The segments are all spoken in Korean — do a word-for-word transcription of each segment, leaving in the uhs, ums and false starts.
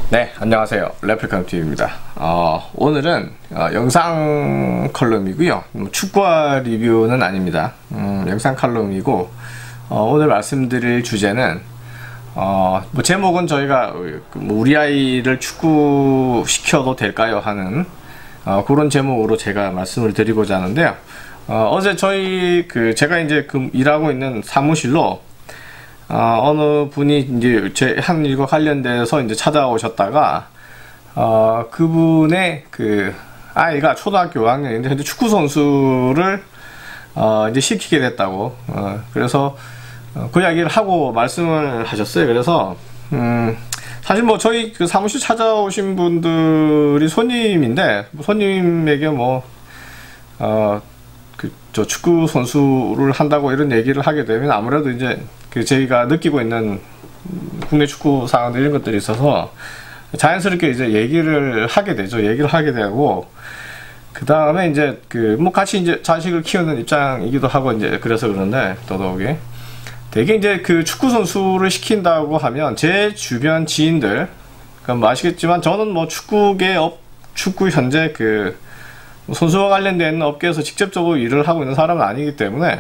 네, 안녕하세요. 레플리칸티비입니다. 어, 오늘은 어, 영상 컬럼이고요. 축구화 리뷰는 아닙니다. 음, 영상 컬럼이고 어, 오늘 말씀드릴 주제는 어, 뭐 제목은 저희가 뭐 우리 아이를 축구 시켜도 될까요? 하는 어, 그런 제목으로 제가 말씀을 드리고자 하는데요. 어, 어제 저희 그 제가 이제 그 일하고 있는 사무실로 어, 어느 분이 이제 제 한 일과 관련돼서 이제 찾아오셨다가, 어, 그분의 그 아이가 초등학교 오 학년인데, 현재 축구 선수를, 어, 이제 시키게 됐다고, 어, 그래서, 어, 그 이야기를 하고 말씀을 하셨어요. 그래서, 음, 사실 뭐 저희 그 사무실 찾아오신 분들이 손님인데, 손님에게 뭐, 어, 그, 저 축구 선수를 한다고 이런 얘기를 하게 되면 아무래도 이제 그 저희가 느끼고 있는 국내 축구 상황들 이런 것들이 있어서 자연스럽게 이제 얘기를 하게 되죠. 얘기를 하게 되고, 그 다음에 이제 그 뭐 같이 이제 자식을 키우는 입장이기도 하고 이제 그래서 그런데 더더욱이 되게 이제 그 축구 선수를 시킨다고 하면 제 주변 지인들, 그럼 뭐 아시겠지만 저는 뭐 축구계 업, 축구 현재 그 선수와 관련된 업계에서 직접적으로 일을 하고 있는 사람은 아니기 때문에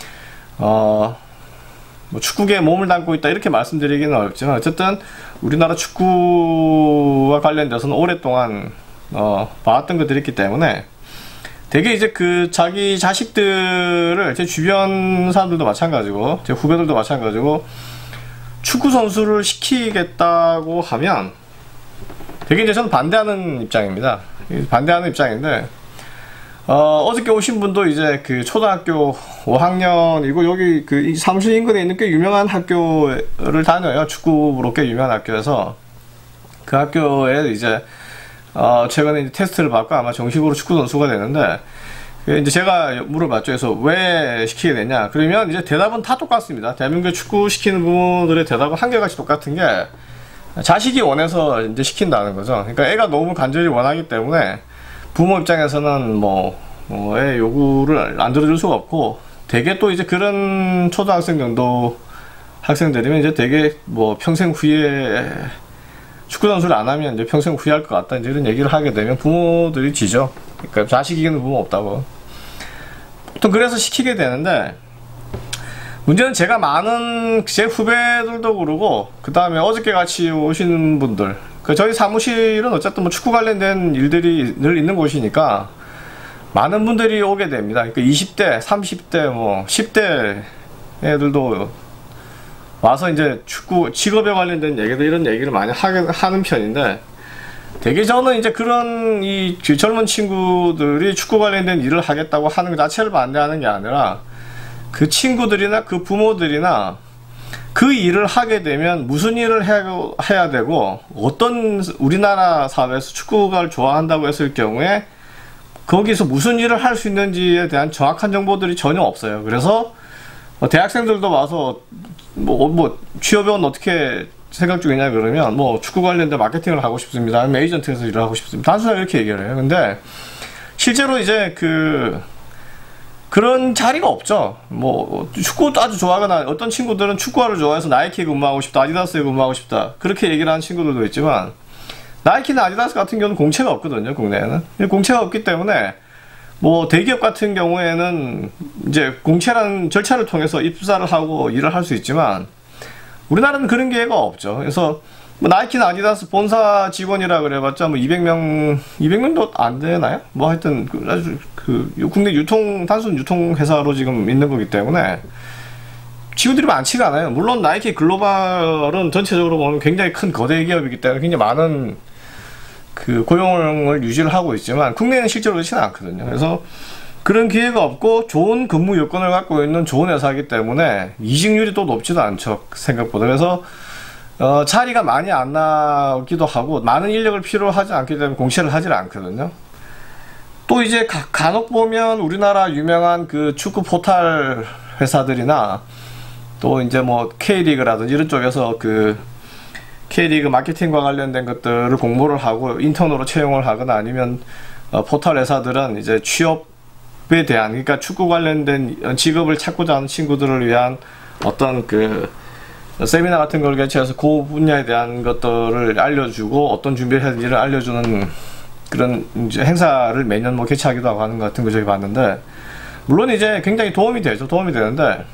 어, 뭐 축구계에 몸을 담고 있다 이렇게 말씀드리기는 어렵지만 어쨌든 우리나라 축구와 관련돼서는 오랫동안 어, 봐왔던 것들이 있기 때문에 되게 이제 그 자기 자식들을 제 주변 사람들도 마찬가지고 제 후배들도 마찬가지고 축구 선수를 시키겠다고 하면 되게 이제 저는 반대하는 입장입니다. 반대하는 입장인데 어, 어저께 오신 분도 이제 그 초등학교 오 학년이고 여기 그 사무실 인근에 있는 꽤 유명한 학교를 다녀요. 축구부로 꽤 유명한 학교에서 그 학교에 이제 어, 최근에 이제 테스트를 받고 아마 정식으로 축구 선수가 되는데 이제 제가 물어봤죠. 그래서 왜 시키게 되냐? 그러면 이제 대답은 다 똑같습니다. 대한민국 축구 시키는 분들의 대답은 한결같이 똑같은 게 자식이 원해서 이제 시킨다는 거죠. 그러니까 애가 너무 간절히 원하기 때문에 부모 입장에서는 뭐, 뭐, 애 요구를 안 들어줄 수가 없고, 되게 또 이제 그런 초등학생 정도 학생들이면 이제 되게 뭐 평생 후에 축구 선수를 안 하면 이제 평생 후회할 것 같다. 이제 이런 얘기를 하게 되면 부모들이 지죠. 그러니까 자식 이기는 부모 없다고. 보통 그래서 시키게 되는데, 문제는 제가 많은 제 후배들도 그러고, 그 다음에 어저께 같이 오시는 분들, 그 저희 사무실은 어쨌든 뭐 축구 관련된 일들이 늘 있는 곳이니까 많은 분들이 오게 됩니다. 그러니까 이십 대, 삼십 대, 뭐 십 대 애들도 와서 이제 축구 직업에 관련된 얘기들 이런 얘기를 많이 하게, 하는 편인데 되게 저는 이제 그런 이 젊은 친구들이 축구 관련된 일을 하겠다고 하는 것 자체를 반대하는 게 아니라 그 친구들이나 그 부모들이나 그 일을 하게 되면 무슨 일을 해야, 해야 되고 어떤 우리나라 사회에서 축구를 좋아한다고 했을 경우에 거기서 무슨 일을 할 수 있는지에 대한 정확한 정보들이 전혀 없어요. 그래서 뭐 대학생들도 와서 뭐, 뭐 취업은 어떻게 생각 중이냐 그러면 뭐 축구 관련된 마케팅을 하고 싶습니다. 아니면 에이전트에서 일을 하고 싶습니다. 단순하게 이렇게 얘기를 해요. 근데 실제로 이제 그 그런 자리가 없죠. 뭐 축구도 아주 좋아하거나 어떤 친구들은 축구화를 좋아해서 나이키에 근무하고 싶다, 아디다스에 근무하고 싶다 그렇게 얘기를 하는 친구들도 있지만 나이키나 아디다스 같은 경우는 공채가 없거든요. 국내에는 공채가 없기 때문에 뭐 대기업 같은 경우에는 이제 공채라는 절차를 통해서 입사를 하고 일을 할 수 있지만 우리나라는 그런 기회가 없죠. 그래서 뭐 나이키나 아디다스 본사 직원이라 그래봤자 뭐 이백 명, 이백 명도 안 되나요? 뭐 하여튼 그 아주 그 국내 유통 단순 유통 회사로 지금 있는 거기 때문에 직원들이 많지가 않아요. 물론 나이키 글로벌은 전체적으로 보면 굉장히 큰 거대 기업이기 때문에 굉장히 많은 그 고용을 유지를 하고 있지만 국내에는 실제로 그렇지는 않거든요. 그래서 그런 기회가 없고 좋은 근무 요건을 갖고 있는 좋은 회사이기 때문에 이직률이 또 높지도 않죠. 생각보다. 그래서 어, 자리가 많이 안 나오기도 하고 많은 인력을 필요로 하지 않기 때문에 공채를 하질 않거든요. 또 이제 가, 간혹 보면 우리나라 유명한 그 축구 포탈 회사들이나 또 이제 뭐 K리그라든지 이런 쪽에서 그 K리그 마케팅과 관련된 것들을 공모를 하고 인턴으로 채용을 하거나 아니면 어, 포털 회사들은 이제 취업에 대한 그러니까 축구 관련된 직업을 찾고자 하는 친구들을 위한 어떤 그 세미나 같은 걸 개최해서 그 분야에 대한 것들을 알려주고 어떤 준비를 해야 되는지를 알려주는 그런 이제 행사를 매년 뭐 개최하기도 하고 하는 것 같은 거 저희 봤는데, 물론 이제 굉장히 도움이 되죠. 도움이 되는데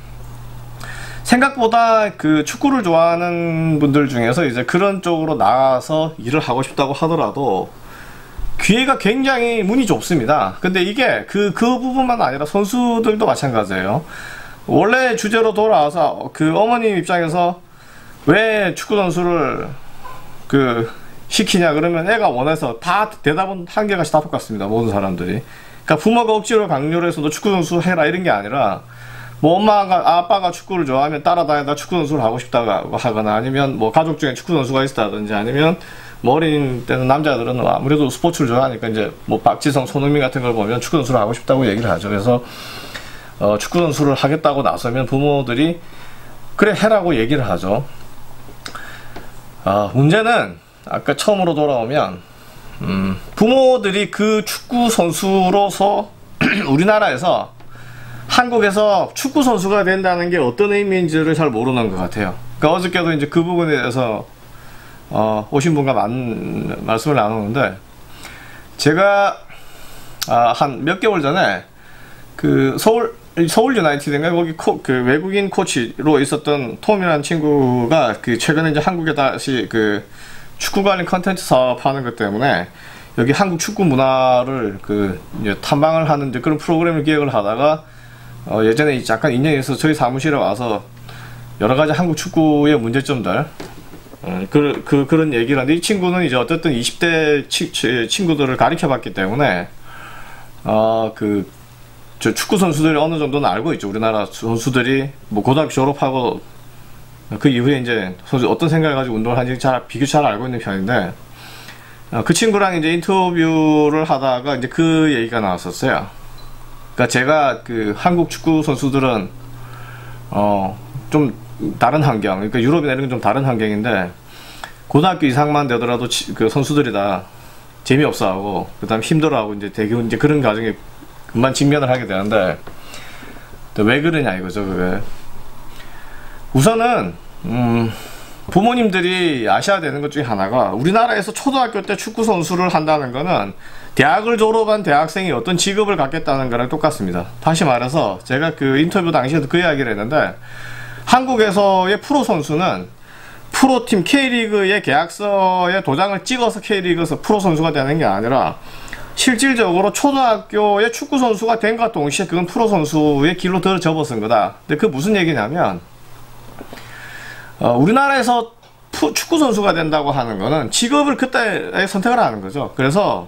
생각보다 그 축구를 좋아하는 분들 중에서 이제 그런 쪽으로 나가서 일을 하고 싶다고 하더라도 기회가 굉장히 문이 좁습니다. 근데 이게 그, 그 부분만 아니라 선수들도 마찬가지예요. 원래 주제로 돌아와서 그 어머님 입장에서 왜 축구 선수를 그 시키냐 그러면 애가 원해서 다 대답은 한결같이 다 똑같습니다. 모든 사람들이. 그러니까 부모가 억지로 강요를 해서 너 축구 선수 해라 이런 게 아니라, 뭐 엄마가 아빠가 축구를 좋아하면 따라다니다 축구 선수를 하고 싶다고 하거나, 아니면 뭐 가족 중에 축구 선수가 있다든지, 아니면 뭐 어린 때는 남자들은 아무래도 스포츠를 좋아하니까 이제 뭐 박지성, 손흥민 같은 걸 보면 축구 선수를 하고 싶다고 얘기를 하죠. 그래서 어 축구 선수를 하겠다고 나서면 부모들이 그래 해라고 얘기를 하죠. 아, 문제는 아까 처음으로 돌아오면 음, 부모들이 그 축구 선수로서 우리나라에서 한국에서 축구 선수가 된다는 게 어떤 의미인지를 잘 모르는 것 같아요. 그러니까 어저께도 이제 그 부분에 대해서 어, 오신 분과 만, 말씀을 나누는데, 제가 아, 한 몇 개월 전에 그 서울 서울 유나이티드인가 거기 코, 그 외국인 코치로 있었던 톰이라는 친구가 그 최근에 이제 한국에 다시 그 축구 관련 컨텐츠 사업하는 것 때문에 여기 한국 축구 문화를 그 이제 탐방을 하는 이제 그런 프로그램을 기획을 하다가 어, 예전에 잠깐 인연이 있어서 저희 사무실에 와서 여러 가지 한국 축구의 문제점들 어, 그, 그, 그런 얘기를 하는데, 이 친구는 이제 어쨌든 이십 대 치, 치, 친구들을 가르쳐 봤기 때문에 어, 그 저 축구 선수들이 어느 정도는 알고 있죠. 우리나라 선수들이 뭐 고등학교 졸업하고 그 이후에 이제 선수 어떤 생각을 가지고 운동을 하는지 잘 비교 잘 알고 있는 편인데, 어, 그 친구랑 이제 인터뷰를 하다가 이제 그 얘기가 나왔었어요. 그러니까 제가 그 한국 축구 선수들은 어 좀 다른 환경, 그러니까 유럽이나 이런 건 좀 다른 환경인데 고등학교 이상만 되더라도 치, 그 선수들이 다 재미없어하고 그다음 힘들어하고 이제 되게 이제 그런 과정에 금방 직면을 하게 되는데, 왜 그러냐 이거죠. 그게 우선은 음, 부모님들이 아셔야 되는 것 중에 하나가, 우리나라에서 초등학교 때 축구 선수를 한다는 거는 대학을 졸업한 대학생이 어떤 직업을 갖겠다는 거랑 똑같습니다. 다시 말해서 제가 그 인터뷰 당시에도 그 이야기를 했는데, 한국에서의 프로 선수는 프로팀 K리그의 계약서에 도장을 찍어서 K리그에서 프로 선수가 되는 게 아니라 실질적으로 초등학교의 축구 선수가 된과 동시에 그건 프로 선수의 길로 들어 접어선 거다. 근데 그 무슨 얘기냐면, 어, 우리나라에서 푸, 축구 선수가 된다고 하는 거는 직업을 그때 선택을 하는 거죠. 그래서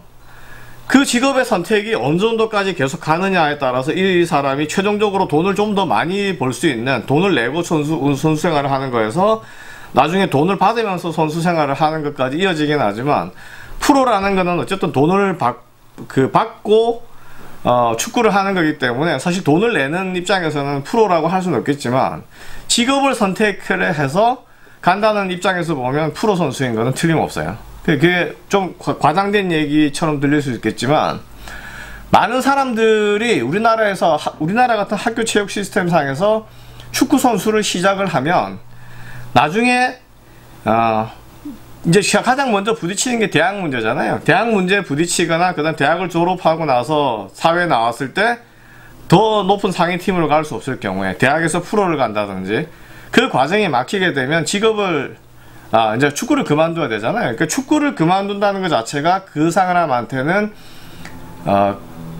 그 직업의 선택이 어느 정도까지 계속 가느냐에 따라서 이 사람이 최종적으로 돈을 좀 더 많이 벌 수 있는, 돈을 내고 선수, 선수 생활을 하는 거에서 나중에 돈을 받으면서 선수 생활을 하는 것까지 이어지긴 하지만, 프로라는 거는 어쨌든 돈을 받, 그 받고 어, 축구를 하는 거기 때문에 사실 돈을 내는 입장에서는 프로라고 할 수는 없겠지만, 직업을 선택을 해서 간다는 입장에서 보면 프로 선수인 거는 틀림없어요. 그게 좀 과장된 얘기처럼 들릴 수 있겠지만, 많은 사람들이 우리나라에서, 우리나라 같은 학교 체육 시스템 상에서 축구 선수를 시작을 하면 나중에 어, 이제 가장 먼저 부딪히는 게 대학 문제잖아요. 대학 문제에 부딪히거나 그 다음 대학을 졸업하고 나서 사회에 나왔을 때 더 높은 상위 팀으로 갈 수 없을 경우에 대학에서 프로를 간다든지 그 과정에 막히게 되면 직업을 아 이제 축구를 그만둬야 되잖아요. 그러니까 축구를 그만둔다는 것 자체가 그 사람한테는 어,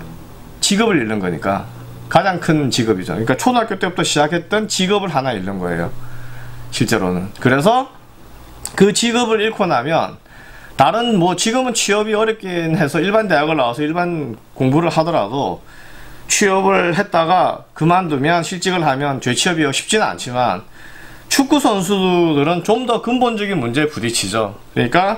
직업을 잃는 거니까 가장 큰 직업이죠. 그러니까 초등학교 때부터 시작했던 직업을 하나 잃는 거예요, 실제로는. 그래서 그 직업을 잃고 나면 다른 뭐 지금은 취업이 어렵긴 해서 일반 대학을 나와서 일반 공부를 하더라도 취업을 했다가 그만두면 실직을 하면 재취업이 쉽지는 않지만, 축구 선수들은 좀 더 근본적인 문제에 부딪히죠. 그러니까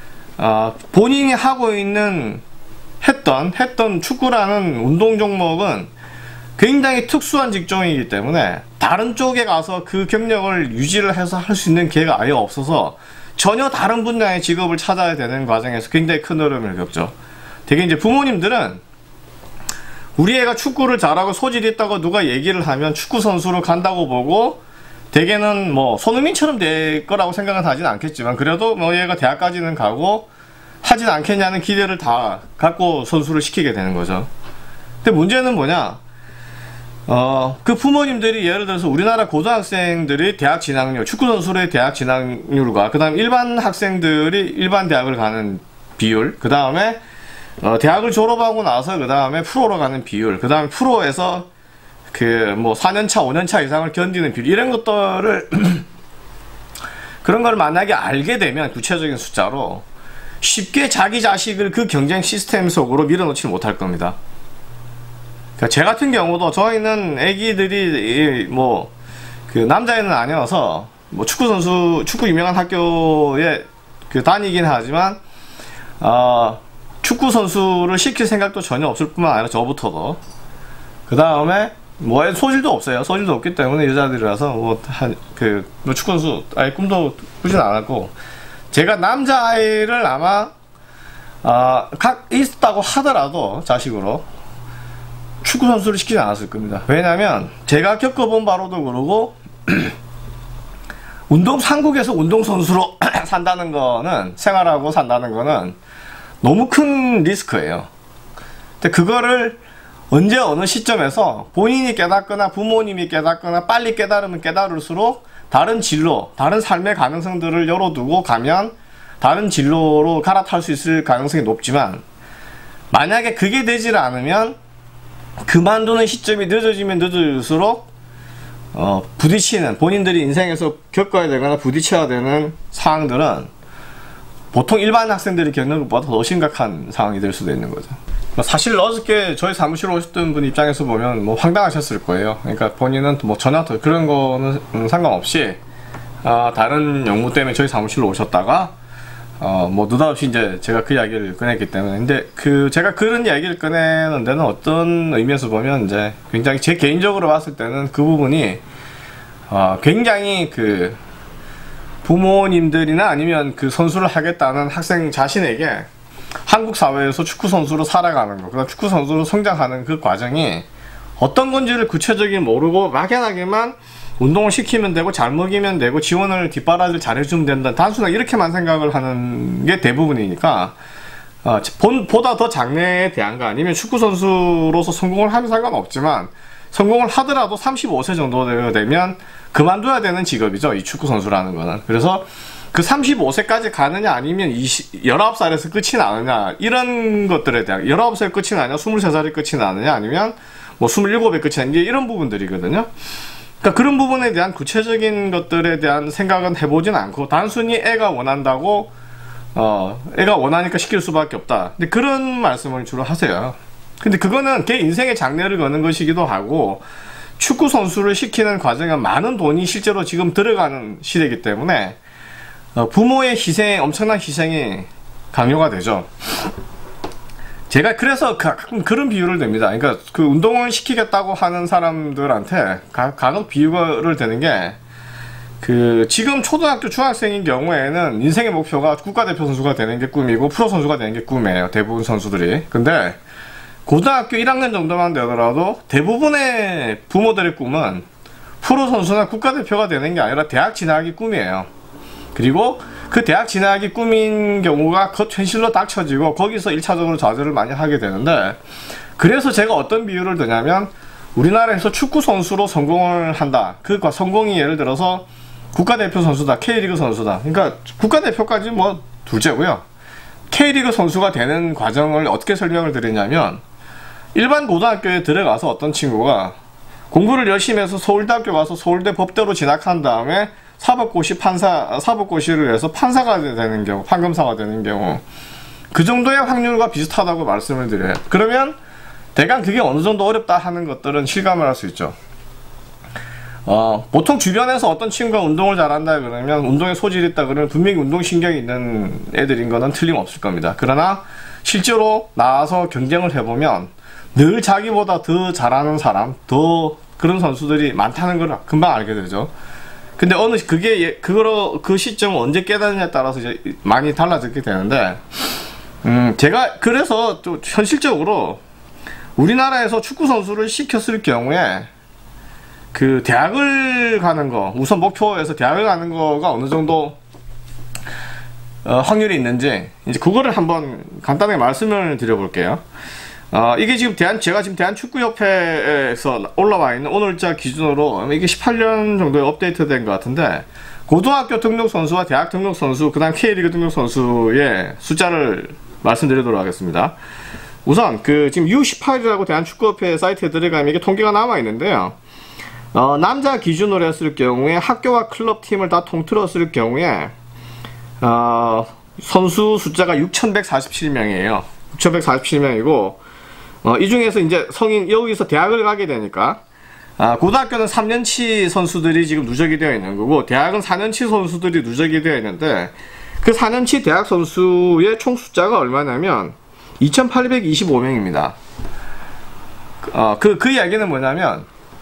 어, 본인이 하고 있는 했던 했던 축구라는 운동 종목은 굉장히 특수한 직종이기 때문에 다른 쪽에 가서 그 경력을 유지를 해서 할 수 있는 기회가 아예 없어서 전혀 다른 분야의 직업을 찾아야 되는 과정에서 굉장히 큰 어려움을 겪죠. 되게 이제 부모님들은 우리 애가 축구를 잘하고 소질이 있다고 누가 얘기를 하면 축구 선수로 간다고 보고 대개는 뭐 손흥민처럼 될 거라고 생각은 하진 않겠지만 그래도 뭐 얘가 대학까지는 가고 하진 않겠냐는 기대를 다 갖고 선수를 시키게 되는 거죠. 근데 문제는 뭐냐, 어, 그 부모님들이 예를 들어서 우리나라 고등학생들이 대학 진학률, 축구 선수의 대학 진학률과 그 다음 일반 학생들이 일반 대학을 가는 비율, 그 다음에 어, 대학을 졸업하고 나서 그 다음에 프로로 가는 비율, 그 다음에 프로에서 그 뭐 사 년 차, 오 년 차 이상을 견디는 비율, 이런 것들을 그런 걸 만약에 알게 되면 구체적인 숫자로 쉽게 자기 자식을 그 경쟁 시스템 속으로 밀어넣지 못할 겁니다. 그러니까 제 같은 경우도 저희는 애기들이 뭐 그 남자애는 아니어서 뭐 축구 선수, 축구 유명한 학교에 그 다니긴 하지만 어, 축구 선수를 시킬 생각도 전혀 없을 뿐만 아니라 저부터도 그 다음에 뭐 소질도 없어요. 소질도 없기 때문에 여자들이라서 뭐한그 뭐 축구 선수 아예 꿈도 꾸진 않았고, 제가 남자아이를 아마 어, 각 있었다고 하더라도 자식으로 축구 선수를 시키지 않았을 겁니다. 왜냐면 제가 겪어본 바로도 그러고 운동 상국에서 운동선수로 산다는 거는, 생활하고 산다는 거는 너무 큰 리스크예요. 근데 그거를 언제 어느 시점에서 본인이 깨닫거나 부모님이 깨닫거나 빨리 깨달으면 깨달을수록 다른 진로, 다른 삶의 가능성들을 열어두고 가면 다른 진로로 갈아탈 수 있을 가능성이 높지만, 만약에 그게 되질 않으면 그만두는 시점이 늦어지면 늦어질수록 어, 부딪히는, 본인들이 인생에서 겪어야 되거나 부딪혀야 되는 상황들은 보통 일반 학생들이 겪는 것보다 더 심각한 상황이 될 수도 있는 거죠. 사실 어저께 저희 사무실 오셨던 분 입장에서 보면 뭐 황당하셨을 거예요. 그러니까 본인은 뭐 전혀 그런 거는 상관없이 어, 다른 용무 때문에 저희 사무실로 오셨다가 어, 뭐 느닷없이 이제 제가 그 이야기를 꺼냈기 때문에. 근데 그 제가 그런 이야기를 꺼내는 데는 어떤 의미에서 보면 이제 굉장히 제 개인적으로 봤을 때는 그 부분이 어, 굉장히 그 부모님들이나 아니면 그 선수를 하겠다는 학생 자신에게 한국 사회에서 축구 선수로 살아가는 거, 그다음 축구 선수로 성장하는 그 과정이 어떤 건지를 구체적인 모르고 막연하게만 운동을 시키면 되고 잘 먹이면 되고 지원을 뒷바라지를 잘해주면 된다, 단순하게 이렇게만 생각을 하는 게 대부분이니까 어, 본, 보다 더 장래에 대한 거, 아니면 축구 선수로서 성공을 하면 상관없지만 성공을 하더라도 삼십오 세 정도 되면 그만둬야 되는 직업이죠, 이 축구 선수라는 거는. 그래서 그 삼십오 세까지 가느냐 아니면 열아홉 살에서 끝이 나느냐, 이런 것들에 대한, 열아홉 살 끝이 나느냐 스물세 살이 끝이 나느냐 아니면 뭐 스물일곱에 끝이 나느냐, 이런 부분들이거든요. 그러니까 그런 부분에 대한 구체적인 것들에 대한 생각은 해보진 않고 단순히 애가 원한다고 어 애가 원하니까 시킬 수밖에 없다, 근데 그런 말씀을 주로 하세요. 근데 그거는 걔 인생의 장래를 거는 것이기도 하고, 축구 선수를 시키는 과정에 많은 돈이 실제로 지금 들어가는 시대이기 때문에 어, 부모의 희생, 엄청난 희생이 강요가 되죠. 제가 그래서 가끔 그런 비유를 냅니다. 그러니까 그 운동을 시키겠다고 하는 사람들한테 가, 간혹 비유를 되는 게, 그 지금 초등학교 중학생인 경우에는 인생의 목표가 국가대표 선수가 되는 게 꿈이고 프로 선수가 되는 게 꿈이에요, 대부분 선수들이. 근데 고등학교 일 학년 정도만 되더라도 대부분의 부모들의 꿈은 프로 선수나 국가대표가 되는 게 아니라 대학 진학이 꿈이에요. 그리고 그 대학 진학이 꿈인 경우가 그 현실로 닥쳐지고 거기서 일 차적으로 좌절을 많이 하게 되는데, 그래서 제가 어떤 비유를 드냐면, 우리나라에서 축구 선수로 성공을 한다, 그 성공이 예를 들어서 국가대표 선수다, K리그 선수다, 그러니까 국가대표까지 뭐 둘째고요. K리그 선수가 되는 과정을 어떻게 설명을 드리냐면, 일반 고등학교에 들어가서 어떤 친구가 공부를 열심히 해서 서울대학교 가서 서울대 법대로 진학한 다음에 사법고시 판사, 사법고시를 해서 판사가 되는 경우, 판검사가 되는 경우, 그 정도의 확률과 비슷하다고 말씀을 드려요. 그러면 대강 그게 어느 정도 어렵다 하는 것들은 실감을 할 수 있죠. 어, 보통 주변에서 어떤 친구가 운동을 잘한다 그러면, 운동에 소질이 있다 그러면 분명히 운동신경이 있는 애들인 거는 틀림없을 겁니다. 그러나 실제로 나와서 경쟁을 해보면 늘 자기보다 더 잘하는 사람, 더 그런 선수들이 많다는 걸 금방 알게 되죠. 근데 어느 그게 그거로 그 시점을 언제 깨닫느냐에 따라서 이제 많이 달라지게 되는데, 음 제가 그래서 또 현실적으로 우리나라에서 축구 선수를 시켰을 경우에 그 대학을 가는 거, 우선 목표에서 대학을 가는 거가 어느 정도 어, 확률이 있는지 이제 그거를 한번 간단하게 말씀을 드려볼게요. 어, 이게 지금 대한 제가 지금 대한축구협회에서 올라와 있는 오늘자 기준으로 이게 십팔 년 정도에 업데이트된 것 같은데, 고등학교 등록 선수와 대학 등록 선수, 그 다음 K리그 등록 선수의 숫자를 말씀드리도록 하겠습니다. 우선 그 지금 유 십팔이라고 대한축구협회 사이트에 들어가면 이게 통계가 남아 있는데요. 어, 남자 기준으로 했을 경우에 학교와 클럽 팀을 다 통틀었을 경우에 어, 선수 숫자가 육천백사십칠 명이에요. 육천백사십칠 명이고 어, 이 중에서 이제 성인, 여기서 대학을 가게 되니까 아, 고등학교는 삼 년치 선수들이 지금 누적이 되어 있는 거고, 대학은 사 년치 선수들이 누적이 되어 있는데, 그 사 년치 대학 선수의 총 숫자가 얼마냐면 이천팔백이십오 명입니다. 어, 그, 그 이야기는 뭐냐면,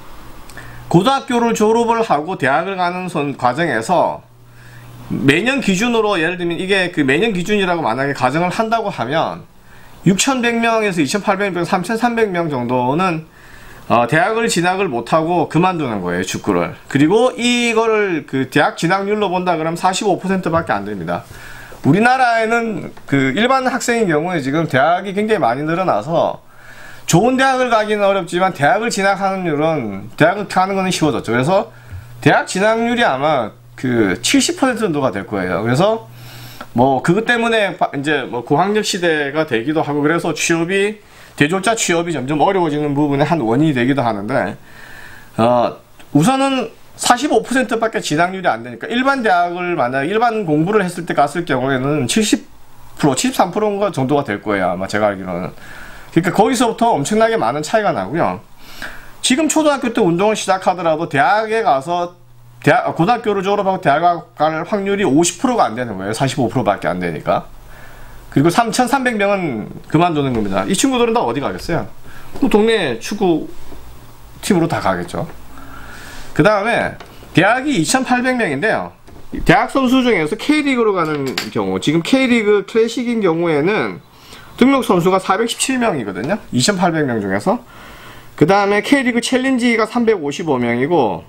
고등학교를 졸업을 하고 대학을 가는 선, 과정에서 매년 기준으로, 예를 들면 이게 그 매년 기준이라고 만약에 가정을 한다고 하면 육천백 명에서 이천팔백 명, 삼천삼백 명 정도는 어, 대학을 진학을 못하고 그만두는 거예요, 축구를. 그리고 이거를 그 대학 진학률로 본다 그러면 사십오 퍼센트 밖에 안 됩니다. 우리나라에는 그 일반 학생인 경우에 지금 대학이 굉장히 많이 늘어나서 좋은 대학을 가기는 어렵지만 대학을 진학하는 률은, 대학을 가는 거는 쉬워졌죠. 그래서 대학 진학률이 아마 그 칠십 퍼센트 정도가 될 거예요. 그래서 뭐 그것 때문에 이제 뭐 고학력 시대가 되기도 하고, 그래서 취업이, 대졸자 취업이 점점 어려워지는 부분의 한 원인이 되기도 하는데, 어, 우선은 사십오 퍼센트 밖에 진학률이 안 되니까, 일반 대학을 만약 일반 공부를 했을 때 갔을 경우에는 칠십 퍼센트, 칠십삼 퍼센트 정도가 될 거예요, 아마 제가 알기로는. 그러니까 거기서부터 엄청나게 많은 차이가 나고요. 지금 초등학교 때 운동을 시작하더라도 대학에 가서 대학, 고등학교를 졸업하고 대학 갈 확률이 오십 퍼센트가 안 되는 거예요. 사십오 퍼센트 밖에 안 되니까. 그리고 삼천삼백 명은 그만두는 겁니다. 이 친구들은 다 어디 가겠어요? 동네 축구 팀으로 다 가겠죠. 그 다음에 대학이 이천팔백 명인데요. 대학 선수 중에서 K리그로 가는 경우, 지금 K리그 클래식인 경우에는 등록 선수가 사백십칠 명이거든요. 이천팔백 명 중에서. 그 다음에 K리그 챌린지가 삼백오십오 명이고,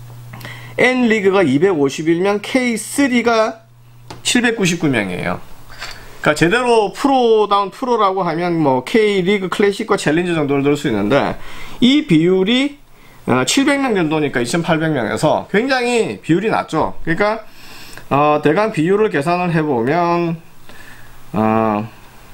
N리그가 이백오십일 명, 케이쓰리가 칠백구십구 명이에요. 그러니까 제대로 프로다운 프로라고 하면 뭐 K리그 클래식과 챌린지 정도를 넣을 수 있는데, 이 비율이 칠백 명 정도니까 이천팔백 명에서 굉장히 비율이 낮죠. 그러니까 어, 대강 비율을 계산을 해보면 어,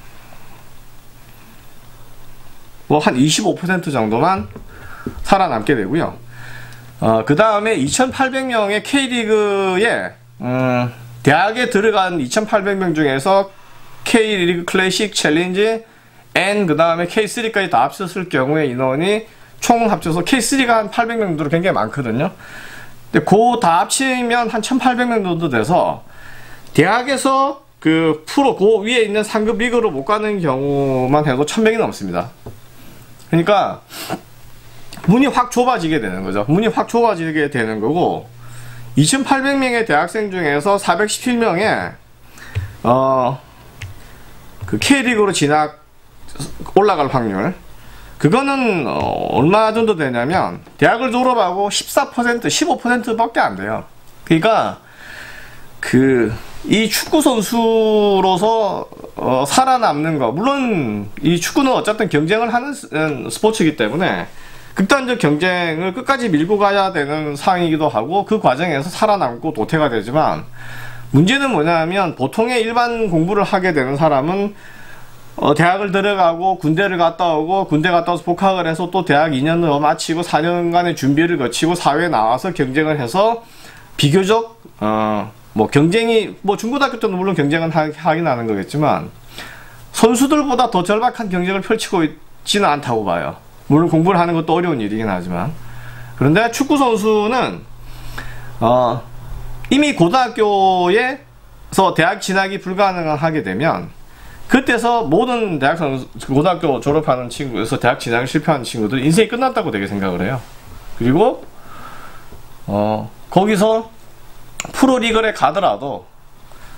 뭐 한 이십오 퍼센트 정도만 살아남게 되고요. 어, 그 다음에 이천팔백 명의 K리그에 음, 대학에 들어간 이천팔백 명 중에서 K리그 클래식, 챌린지, N, 그 다음에 케이쓰리까지 다 합쳤을 경우에 인원이 총 합쳐서 케이쓰리가 한 팔백 명 정도 굉장히 많거든요. 근데 그 다 합치면 한 천팔백 명 정도 돼서 대학에서 그 프로, 그 위에 있는 상급 리그로 못 가는 경우만 해도 천 명이 넘습니다. 그러니까 문이 확 좁아지게 되는 거죠. 문이 확 좁아지게 되는 거고, 이천팔백 명의 대학생 중에서 사백십칠 명의 어, 그 K리그로 진학 올라갈 확률, 그거는 어, 얼마 정도 되냐면 대학을 졸업하고 십사 퍼센트, 십오 퍼센트 밖에 안 돼요. 그러니까 그 이 축구 선수로서 어, 살아남는 거, 물론 이 축구는 어쨌든 경쟁을 하는 스포츠이기 때문에 극단적 경쟁을 끝까지 밀고 가야 되는 상황이기도 하고, 그 과정에서 살아남고 도태가 되지만, 문제는 뭐냐면 보통의 일반 공부를 하게 되는 사람은 어, 대학을 들어가고 군대를 갔다 오고, 군대 갔다 와서 복학을 해서 또 대학 이 년을 마치고 사 년간의 준비를 거치고 사회에 나와서 경쟁을 해서 비교적 어, 뭐 경쟁이, 뭐 중고등학교 때도 물론 경쟁은 하, 하긴 하는 거겠지만 선수들보다 더 절박한 경쟁을 펼치고 있지는 않다고 봐요. 물론 공부를 하는 것도 어려운 일이긴 하지만. 그런데 축구 선수는 어, 이미 고등학교에서 대학 진학이 불가능하게 되면, 그때서 모든 대학 선수, 고등학교 졸업하는 친구에서 대학 진학을 실패하는 친구들 인생이 끝났다고 되게 생각을 해요. 그리고 어, 거기서 프로리그에 가더라도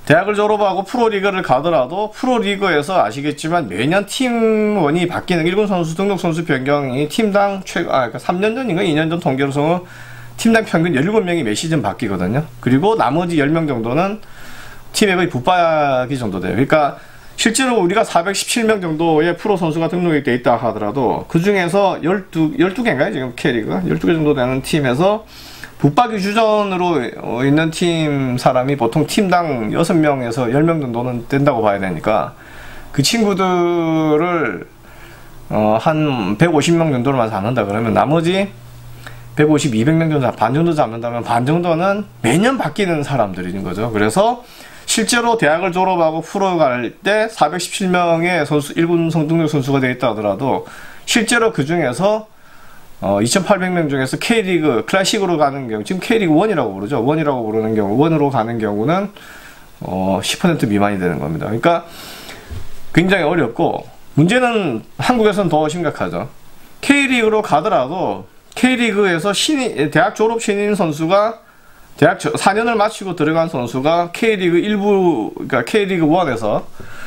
대학을 졸업하고 프로리그를 가더라도 프로리그에서 아시겠지만 매년 팀원이 바뀌는 일 군 선수 등록 선수 변경이 팀당 최, 아, 그러니까 삼 년 전인가 이 년 전 통계로서 팀당 평균 열일곱 명이 매 시즌 바뀌거든요. 그리고 나머지 열 명 정도는 팀에 거의 붙박이 정도 돼요. 그러니까 실제로 우리가 사백십칠 명 정도의 프로 선수가 등록이 돼 있다 하더라도 그 중에서 십이, 열두 개인가요? 지금 K리그? 열두 개 정도 되는 팀에서 붙박이 주전으로 있는 팀 사람이 보통 팀당 여섯 명에서 열 명 정도는 된다고 봐야 되니까 그 친구들을 어, 한 백오십 명 정도로만 잡는다 그러면 나머지 백오십, 이백 명 정도, 반 정도 잡는다면 반 정도는 매년 바뀌는 사람들인 거죠. 그래서 실제로 대학을 졸업하고 프로 갈 때 사백십칠 명의 선수, 일 군 등록 선수가 되어 있다 하더라도 실제로 그 중에서 어, 이천팔백 명 중에서 K리그 클래식으로 가는 경우, 지금 K리그 일이라고 부르죠. 일이라고 부르는 경우, 일으로 가는 경우는 어, 십 퍼센트 미만이 되는 겁니다. 그러니까 굉장히 어렵고 문제는 한국에서는 더 심각하죠. K리그로 가더라도 K리그에서 신인, 대학 졸업 신인 선수가 대학 사 년을 마치고 들어간 선수가 K리그 일부, 그러니까 K리그 일에서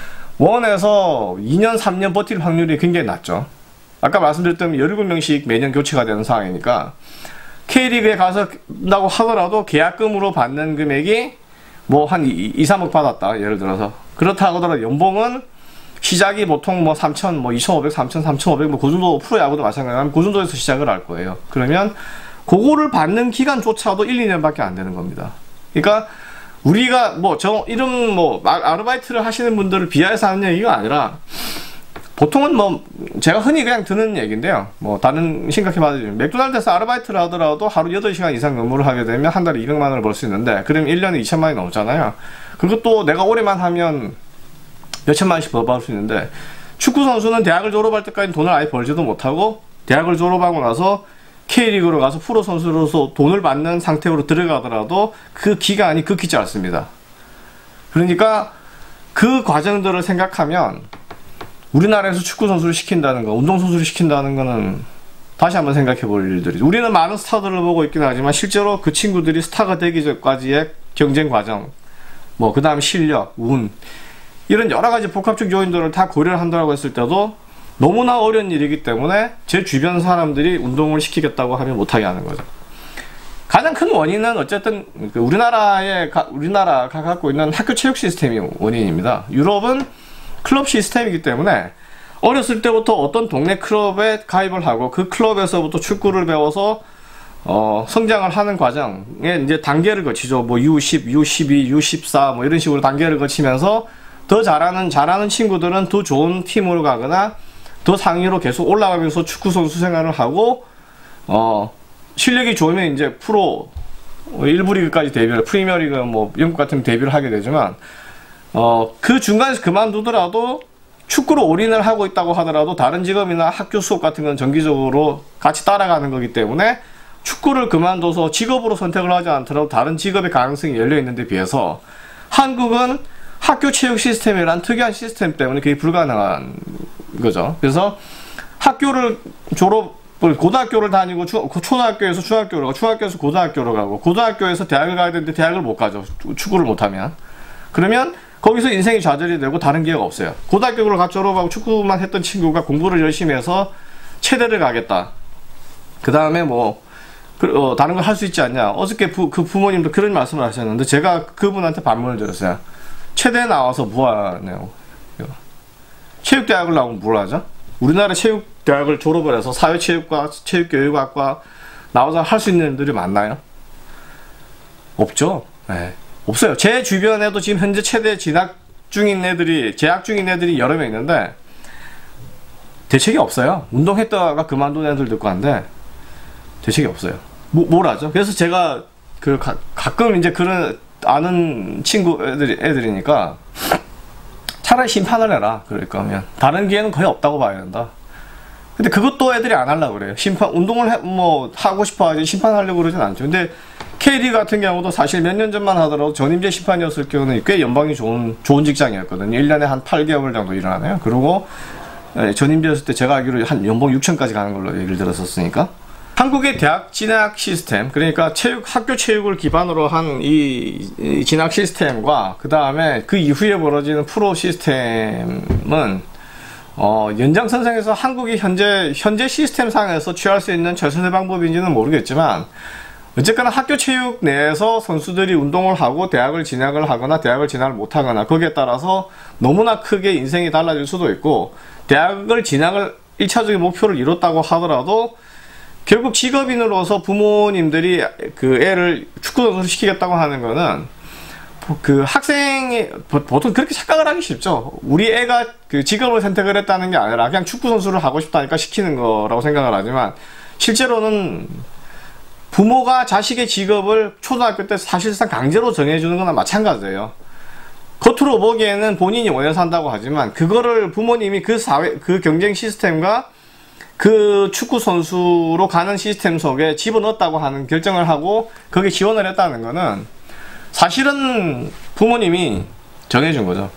일에서 이 년, 삼 년 버틸 확률이 굉장히 낮죠. 아까 말씀드렸던 열일곱 명씩 매년 교체가 되는 상황이니까 K리그에 가서 다고 하더라도 계약금으로 받는 금액이 뭐 한 이, 삼억 받았다. 예를 들어서. 그렇다 하더라도 연봉은 시작이 보통 뭐 삼천, 뭐 이천오백, 삼천, 삼천오백, 뭐 그 정도 프로야구도 마찬가지로 그 정도에서 시작을 할 거예요. 그러면 그거를 받는 기간조차도 일, 이 년밖에 안 되는 겁니다. 그러니까 우리가 뭐 저 이런 뭐 아르바이트를 하시는 분들을 비하해서 하는 얘기가 아니라 보통은 뭐 제가 흔히 그냥 듣는 얘기인데요. 뭐 다른 생각해봐도 맥도날드에서 아르바이트를 하더라도 하루 여덟 시간 이상 근무를 하게 되면 한 달에 이백만 원을 벌 수 있는데 그러면 일 년에 이천만 원이 넘잖아요. 그것도 내가 오래만 하면 몇천만 원씩 더 벌 수 있는데 축구 선수는 대학을 졸업할 때까지 돈을 아예 벌지도 못하고 대학을 졸업하고 나서 K리그로 가서 프로 선수로서 돈을 받는 상태로 들어가더라도 그 기간이 극히 짧습니다. 그러니까 그 과정들을 생각하면 우리나라에서 축구 선수를 시킨다는 거, 운동 선수를 시킨다는 거는 다시 한번 생각해 볼 일들이죠. 우리는 많은 스타들을 보고 있긴 하지만 실제로 그 친구들이 스타가 되기 전까지의 경쟁 과정, 뭐 그 다음 실력, 운 이런 여러 가지 복합적 요인들을 다 고려를 한다고 했을 때도 너무나 어려운 일이기 때문에 제 주변 사람들이 운동을 시키겠다고 하면 못하게 하는 거죠. 가장 큰 원인은 어쨌든 우리나라의 우리나라가 갖고 있는 학교 체육 시스템이 원인입니다. 유럽은 클럽 시스템이기 때문에 어렸을 때부터 어떤 동네 클럽에 가입을 하고 그 클럽에서부터 축구를 배워서 어, 성장을 하는 과정에 이제 단계를 거치죠. 뭐 유 십, 유 십이, 유 십사 뭐 이런 식으로 단계를 거치면서 더 잘하는 잘하는 친구들은 더 좋은 팀으로 가거나 더 상위로 계속 올라가면서 축구 선수 생활을 하고 어, 실력이 좋으면 이제 프로 일부 리그까지 데뷔를 프리미어리그 뭐 영국 같은 데뷔를 하게 되지만 어, 그 중간에서 그만두더라도 축구로 올인을 하고 있다고 하더라도 다른 직업이나 학교 수업 같은 건 정기적으로 같이 따라가는 거기 때문에 축구를 그만둬서 직업으로 선택을 하지 않더라도 다른 직업의 가능성이 열려 있는데 비해서 한국은 학교 체육 시스템이란 특이한 시스템 때문에 그게 불가능한 거죠. 그래서 학교를 졸업, 고등학교를 다니고 초, 초등학교에서 중학교로 가고 중학교에서 고등학교로 가고 고등학교에서 대학을 가야 되는데 대학을 못 가죠. 축구를 못하면. 그러면 거기서 인생이 좌절이 되고 다른 기회가 없어요. 고등학교를 가 졸업하고 축구만 했던 친구가 공부를 열심히 해서 체대를 가겠다. 그 다음에 뭐 그, 어, 다른 걸 할 수 있지 않냐. 어저께 부, 그 부모님도 그런 말씀을 하셨는데 제가 그분한테 반문을 드렸어요. 체대에 나와서 뭐 하냐고. 체육대학을 나오면 뭘 하죠? 우리나라 체육대학을 졸업을 해서 사회체육과 체육교육학과 나와서 할 수 있는 애들이 많나요? 없죠. 네. 없어요. 제 주변에도 지금 현재 체대 진학 중인 애들이, 재학 중인 애들이 여러 명 있는데 대책이 없어요. 운동했다가 그만둔 애들도 있고 한데 대책이 없어요. 뭐, 뭘 하죠? 그래서 제가 그 가, 가끔 이제 그런 아는 친구 애들이, 애들이니까 차라리 심판을 해라. 그럴 거면 다른 기회는 거의 없다고 봐야 된다. 근데 그것도 애들이 안 하려고 그래요. 심판 운동을 해, 뭐 하고 싶어 하지 심판하려고 그러진 않죠. 근데 K리그 같은 경우도 사실 몇 년 전만 하더라도 전임제 심판이었을 경우는 꽤 연봉이 좋은 좋은 직장이었거든요. 일 년에 한 팔 개월 정도 일을 하네요. 그리고 전임제였을 때 제가 알기로 한 연봉 육천까지 가는 걸로 얘기를 들었었으니까 한국의 대학 진학 시스템, 그러니까 체육, 학교 체육을 기반으로 한 이 진학 시스템과 그 다음에 그 이후에 벌어지는 프로 시스템은 어, 연장선상에서 한국이 현재 현재 시스템 상에서 취할 수 있는 최선의 방법인지는 모르겠지만, 어쨌거나 학교 체육 내에서 선수들이 운동을 하고 대학을 진학을 하거나 대학을 진학을 못하거나 거기에 따라서 너무나 크게 인생이 달라질 수도 있고, 대학을 진학을 일 차적인 목표를 이뤘다고 하더라도 결국 직업인으로서 부모님들이 그 애를 축구 선수를 시키겠다고 하는 거는 그 학생이 보통 그렇게 착각을 하기 쉽죠. 우리 애가 그 직업을 선택을 했다는 게 아니라 그냥 축구 선수를 하고 싶다니까 시키는 거라고 생각을 하지만, 실제로는 부모가 자식의 직업을 초등학교 때 사실상 강제로 정해주는 거나 마찬가지예요. 겉으로 보기에는 본인이 원해서 한다고 하지만 그거를 부모님이 그 사회 그 경쟁 시스템과 그 축구 선수로 가는 시스템 속에 집어넣었다고 하는 결정을 하고 거기에 지원을 했다는 거는 사실은 부모님이 정해준 거죠.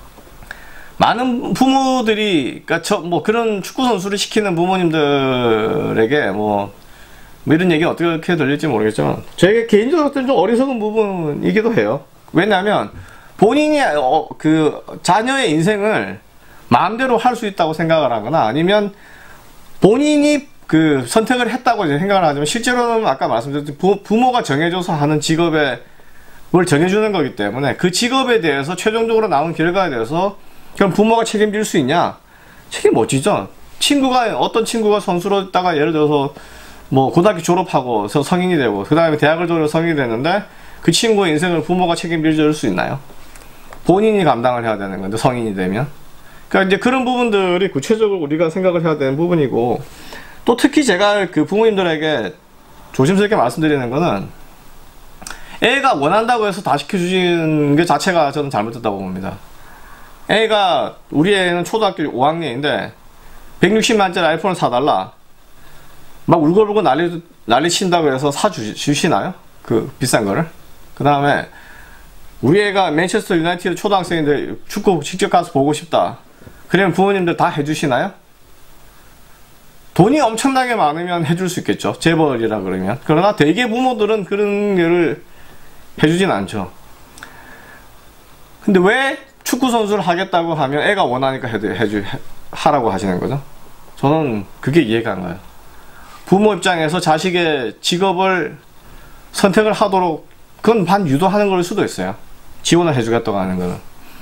많은 부모들이, 그러니까 저 뭐 그런 축구 선수를 시키는 부모님들에게 뭐, 뭐 이런 얘기 어떻게 들릴지 모르겠지만, 저에게 개인적으로 좀 어리석은 부분이기도 해요. 왜냐하면 본인이 어, 그 자녀의 인생을 마음대로 할 수 있다고 생각을 하거나, 아니면 본인이 그 선택을 했다고 생각을 하지만 실제로는 아까 말씀드렸듯이 부, 부모가 정해줘서 하는 직업에 뭘 정해주는 거기 때문에 그 직업에 대해서 최종적으로 나온 결과에 대해서 그럼 부모가 책임질 수 있냐? 책임 못 지죠. 친구가 어떤 친구가 선수로 있다가 예를 들어서 뭐 고등학교 졸업하고 성인이 되고 그 다음에 대학을 졸업해서 성인이 됐는데 그 친구의 인생을 부모가 책임질 수 있나요? 본인이 감당을 해야 되는 건데, 성인이 되면. 그러니까 이제 그런 부분들이 구체적으로 우리가 생각을 해야 되는 부분이고, 또 특히 제가 그 부모님들에게 조심스럽게 말씀드리는 거는, 애가 원한다고 해서 다 시켜주시는 게 자체가 저는 잘못됐다고 봅니다. 애가, 우리 애는 초등학교 오 학년인데 백육십만짜리 아이폰을 사달라 막 울고불고 난리, 난리 친다고 해서 사주시나요? 그 비싼 거를. 그 다음에 우리 애가 맨체스터 유나이티드 초등학생인데 축구 직접 가서 보고 싶다, 그러면 부모님들 다 해주시나요? 돈이 엄청나게 많으면 해줄 수 있겠죠. 재벌이라 그러면. 그러나 대개 부모들은 그런 일을 해주진 않죠. 근데 왜 축구 선수를 하겠다고 하면 애가 원하니까 해주, 해주, 하라고 하시는 거죠? 저는 그게 이해가 안 가요. 부모 입장에서 자식의 직업을 선택을 하도록, 그건 반 유도하는 걸 수도 있어요. 지원을 해주겠다고 하는 거는.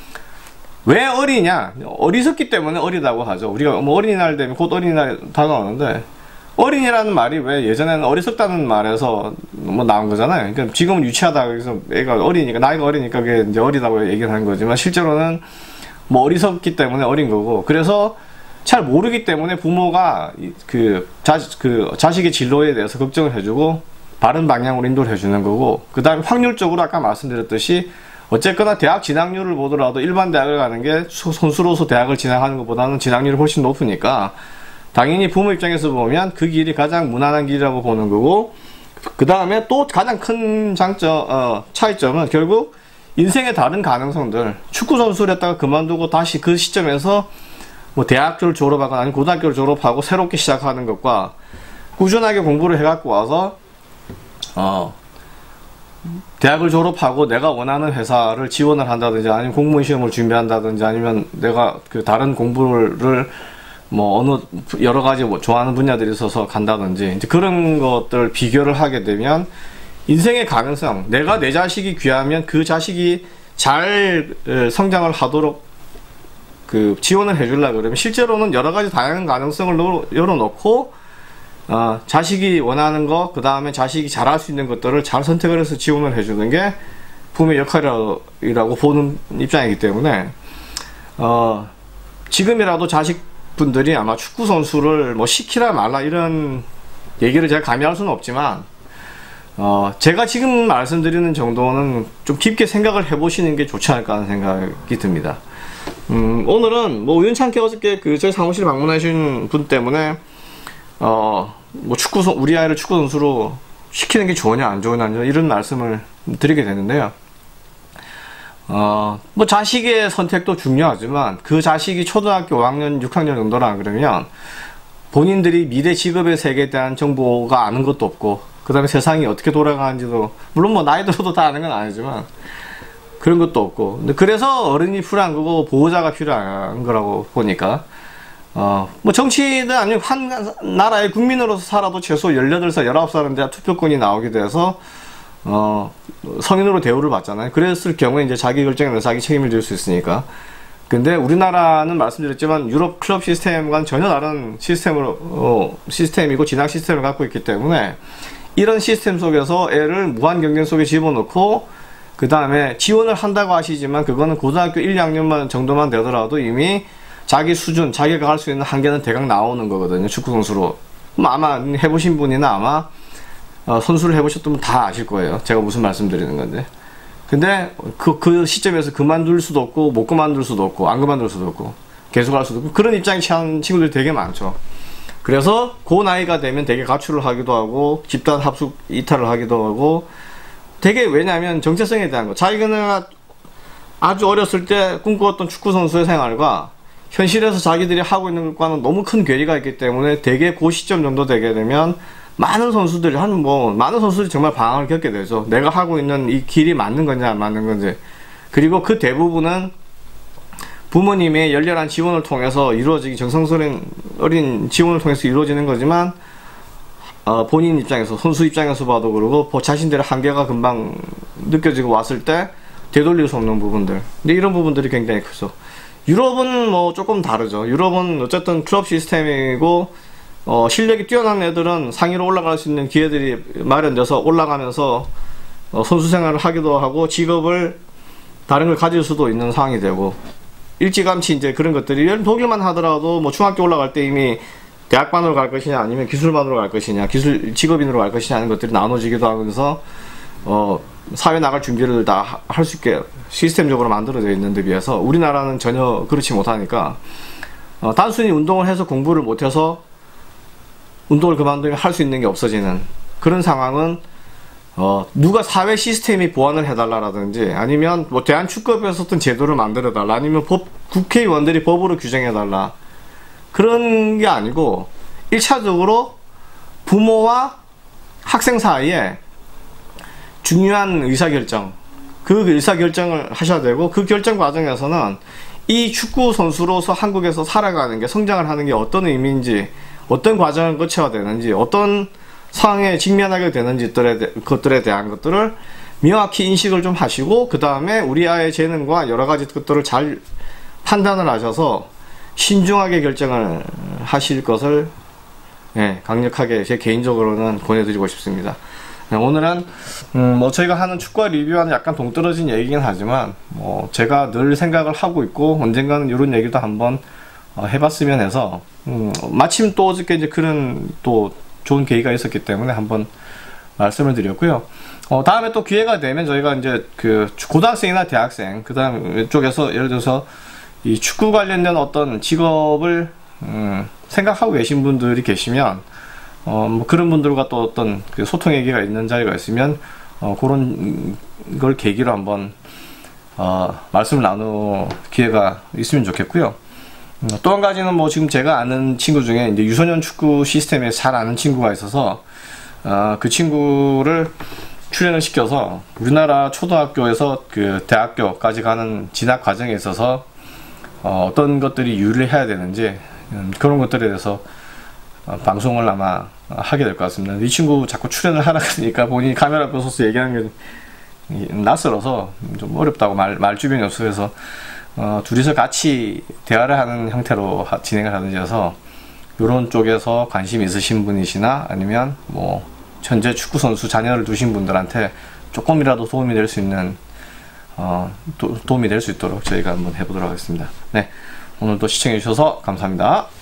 왜 어리냐? 어리석기 때문에 어리다고 하죠. 우리가 뭐 어린이날 되면 곧 어린이날 다가오는데, 어린이라는 말이 왜 예전에는 어리석다는 말에서 뭐 나온 거잖아요. 그러니까 지금은 유치하다, 그래서 애가 어리니까, 나이가 어리니까 그게 이제 어리다고 얘기를 하는 거지만, 실제로는 뭐 어리석기 때문에 어린 거고, 그래서 잘 모르기 때문에 부모가 그, 자, 그 자식의 진로에 대해서 걱정을 해주고 바른 방향으로 인도를 해주는 거고, 그 다음에 확률적으로 아까 말씀드렸듯이 어쨌거나 대학 진학률을 보더라도 일반 대학을 가는 게 선수로서 대학을 진학하는 것보다는 진학률이 훨씬 높으니까 당연히 부모 입장에서 보면 그 길이 가장 무난한 길이라고 보는 거고, 그 다음에 또 가장 큰 장점, 어, 차이점은 결국 인생의 다른 가능성들, 축구 선수를 했다가 그만두고 다시 그 시점에서 뭐 대학교를 졸업하거나 아니면 고등학교를 졸업하고 새롭게 시작하는 것과 꾸준하게 공부를 해갖고 와서 어 대학을 졸업하고 내가 원하는 회사를 지원을 한다든지 아니면 공무원 시험을 준비한다든지 아니면 내가 그 다른 공부를 뭐 어느 여러 가지 뭐 좋아하는 분야들이 있어서 간다든지 이제 그런 것들 비교를 하게 되면 인생의 가능성, 내가 내 자식이 귀하면 그 자식이 잘 성장을 하도록 그 지원을 해주려고 그러면 실제로는 여러 가지 다양한 가능성을 열어놓고 어, 자식이 원하는 거, 그 다음에 자식이 잘할 수 있는 것들을 잘 선택을 해서 지원을 해주는 게 부모의 역할이라고 보는 입장이기 때문에 어, 지금이라도 자식분들이 아마 축구 선수를 뭐 시키라 말라 이런 얘기를 제가 감히 할 수는 없지만 어, 제가 지금 말씀드리는 정도는 좀 깊게 생각을 해보시는 게 좋지 않을까 하는 생각이 듭니다. 음, 오늘은 뭐 우연찮게 어저께 그 저희 사무실 방문하신 분 때문에 어, 뭐 축구 선 우리 아이를 축구 선수로 시키는 게 좋으냐 안 좋으냐 이런 말씀을 드리게 되는데요. 어, 뭐 자식의 선택도 중요하지만 그 자식이 초등학교 오 학년, 육 학년 정도라 그러면 본인들이 미래 직업의 세계에 대한 정보가 아는 것도 없고, 그 다음에 세상이 어떻게 돌아가는지도, 물론 뭐 나이 들어도 다 아는 건 아니지만 그런 것도 없고. 근데 그래서 어른이 필요한 거고 보호자가 필요한 거라고 보니까, 어, 뭐 정치는 아니고 한 나라의 국민으로서 살아도 최소 열여덟 살, 열아홉 살인데 투표권이 나오게 돼서 어, 성인으로 대우를 받잖아요. 그랬을 경우에 이제 자기 결정에 자기 책임을 질 수 있으니까. 근데 우리나라는 말씀드렸지만 유럽 클럽 시스템과는 전혀 다른 시스템으로, 어, 시스템이고 진학 시스템을 갖고 있기 때문에 이런 시스템 속에서 애를 무한 경쟁 속에 집어넣고, 그 다음에 지원을 한다고 하시지만 그거는 고등학교 일, 이 학년만 정도만 되더라도 이미 자기 수준, 자기가 갈 수 있는 한계는 대강 나오는 거거든요. 축구 선수로. 아마 해보신 분이나 아마 어, 선수를 해보셨던 분 다 아실 거예요. 제가 무슨 말씀 드리는 건데. 근데 그, 그 시점에서 그만둘 수도 없고, 못 그만둘 수도 없고, 안 그만둘 수도 없고, 계속 할 수도 없고, 그런 입장에 처한 친구들이 되게 많죠. 그래서 그 나이가 되면 되게 가출을 하기도 하고, 집단 합숙 이탈을 하기도 하고, 되게, 왜냐면 정체성에 대한 거. 자기가 아주 어렸을 때 꿈꾸었던 축구 선수의 생활과 현실에서 자기들이 하고 있는 것과는 너무 큰 괴리가 있기 때문에 되게 그 시점 정도 되게 되면 많은 선수들이, 한 뭐 많은 선수들이 정말 방황을 겪게 되죠. 내가 하고 있는 이 길이 맞는 건지 안 맞는 건지. 그리고 그 대부분은 부모님의 열렬한 지원을 통해서 이루어지기, 정성스러운 어린 지원을 통해서 이루어지는 거지만, 어, 본인 입장에서, 선수 입장에서 봐도 그러고 자신들의 한계가 금방 느껴지고 왔을 때 되돌릴 수 없는 부분들. 근데 이런 부분들이 굉장히 크죠. 유럽은 뭐 조금 다르죠. 유럽은 어쨌든 클럽 시스템이고, 어, 실력이 뛰어난 애들은 상위로 올라갈 수 있는 기회들이 마련돼서 올라가면서 어, 선수 생활을 하기도 하고 직업을 다른 걸 가질 수도 있는 상황이 되고, 일찌감치 이제 그런 것들이, 독일만 하더라도 뭐 중학교 올라갈 때 이미 대학반으로 갈 것이냐 아니면 기술반으로 갈 것이냐, 기술 직업인으로 갈 것이냐 하는 것들이 나눠지기도 하면서 어, 사회 나갈 준비를 다 할 수 있게 시스템적으로 만들어져 있는 데 비해서 우리나라는 전혀 그렇지 못하니까, 어, 단순히 운동을 해서 공부를 못해서 운동을 그만두면 할 수 있는 게 없어지는 그런 상황은, 어, 누가 사회 시스템이 보완을 해달라라든지, 아니면 뭐 대한축구협에서 어떤 제도를 만들어달라, 아니면 법, 국회의원들이 법으로 규정해달라, 그런 게 아니고 일 차적으로 부모와 학생 사이에 중요한 의사결정, 그 의사결정을 하셔야 되고, 그 결정 과정에서는 이 축구 선수로서 한국에서 살아가는 게, 성장을 하는 게 어떤 의미인지, 어떤 과정을 거쳐야 되는지, 어떤 상황에 직면하게 되는지 것들에 대한 것들을 명확히 인식을 좀 하시고, 그 다음에 우리 아이의 재능과 여러 가지 것들을 잘 판단을 하셔서 신중하게 결정을 하실 것을, 예, 강력하게 제 개인적으로는 권해드리고 싶습니다. 네, 오늘은 음, 뭐 저희가 하는 축구와 리뷰와는 약간 동떨어진 얘기긴 하지만, 뭐 제가 늘 생각을 하고 있고 언젠가는 이런 얘기도 한번 어, 해봤으면 해서, 음, 마침 또 어저께 이제 그런 또 좋은 계기가 있었기 때문에 한번 말씀을 드렸고요. 어, 다음에 또 기회가 되면 저희가 이제 그 고등학생이나 대학생, 그 다음 이쪽에서 예를 들어서 이 축구 관련된 어떤 직업을 음, 생각하고 계신 분들이 계시면, 어, 뭐 그런 분들과 또 어떤 그 소통 얘기가 있는 자리가 있으면, 어, 그런 걸 계기로 한번 어, 말씀을 나눌 기회가 있으면 좋겠고요. 음, 또 한 가지는 뭐 지금 제가 아는 친구 중에 이제 유소년 축구 시스템에 잘 아는 친구가 있어서, 어, 그 친구를 출연을 시켜서 우리나라 초등학교에서 그 대학교까지 가는 진학 과정에 있어서 어, 어떤 것들이 유의해야 되는지, 음, 그런 것들에 대해서 어, 방송을 아마 하게 될 것 같습니다. 이 친구 자꾸 출연을 하라 그러니까 본인이 카메라 앞에 서서 얘기하는 게 낯설어서 좀 어렵다고, 말, 말 주변이 없어서 어, 둘이서 같이 대화를 하는 형태로 하, 진행을 하든지 해서, 이런 쪽에서 관심 있으신 분이시나 아니면 뭐 현재 축구 선수 자녀를 두신 분들한테 조금이라도 도움이 될 수 있는, 어, 도, 도움이 될 수 있도록 저희가 한번 해보도록 하겠습니다. 네, 오늘도 시청해 주셔서 감사합니다.